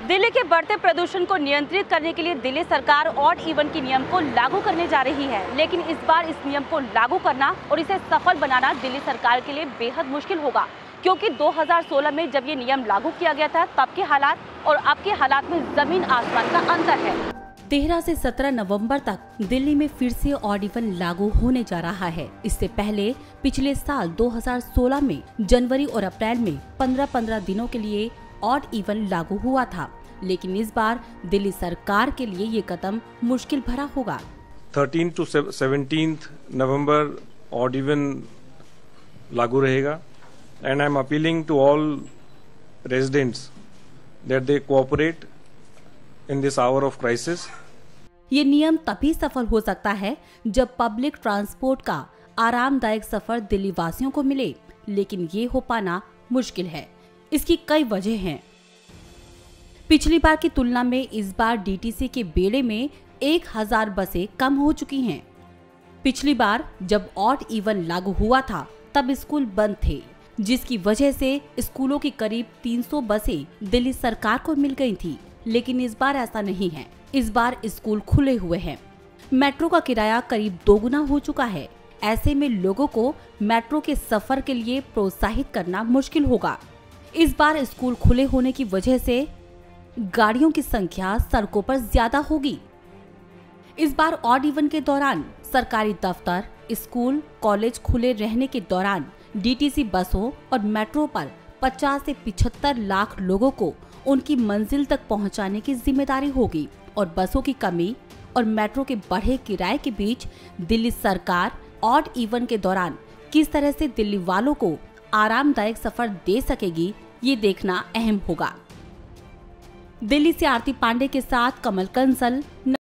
दिल्ली के बढ़ते प्रदूषण को नियंत्रित करने के लिए दिल्ली सरकार ऑड इवन के नियम को लागू करने जा रही है, लेकिन इस बार इस नियम को लागू करना और इसे सफल बनाना दिल्ली सरकार के लिए बेहद मुश्किल होगा, क्योंकि 2016 में जब ये नियम लागू किया गया था तब के हालात और अब के हालात में जमीन आसमान का अंतर है। 13 से 17 नवंबर तक दिल्ली में फिर से ऑड इवन लागू होने जा रहा है। इससे पहले पिछले साल 2016 में जनवरी और अप्रैल में 15-15 दिनों के लिए ऑड इवन लागू हुआ था, लेकिन इस बार दिल्ली सरकार के लिए ये कदम मुश्किल भरा होगा। 13 to 17 नवंबर ऑड इवन लागू रहेगा and I am appealing to all residents that they cooperate in this hour of crisis. ये नियम तभी सफल हो सकता है जब पब्लिक ट्रांसपोर्ट का आरामदायक सफर दिल्ली वासियों को मिले, लेकिन ये हो पाना मुश्किल है। इसकी कई वजह हैं। पिछली बार की तुलना में इस बार डीटीसी के बेड़े में 1000 बसें कम हो चुकी हैं। पिछली बार जब ऑड इवन लागू हुआ था तब स्कूल बंद थे, जिसकी वजह से स्कूलों की करीब 300 बसें दिल्ली सरकार को मिल गई थी, लेकिन इस बार ऐसा नहीं है। इस बार स्कूल खुले हुए हैं। मेट्रो का किराया करीब दोगुना हो चुका है। ऐसे में लोगों को मेट्रो के सफर के लिए प्रोत्साहित करना मुश्किल होगा। इस बार स्कूल खुले होने की वजह से गाड़ियों की संख्या सड़कों पर ज्यादा होगी। इस बार ऑड इवन के दौरान सरकारी दफ्तर, स्कूल, कॉलेज खुले रहने के दौरान डीटीसी बसों और मेट्रो पर 50 से 75 लाख लोगों को उनकी मंजिल तक पहुंचाने की जिम्मेदारी होगी और बसों की कमी और मेट्रो के बढ़े किराए के बीच दिल्ली सरकार ऑड इवन के दौरान किस तरह से दिल्ली वालों को आरामदायक सफर दे सकेगी, ये देखना अहम होगा। दिल्ली से आरती पांडे के साथ कमल कंसल।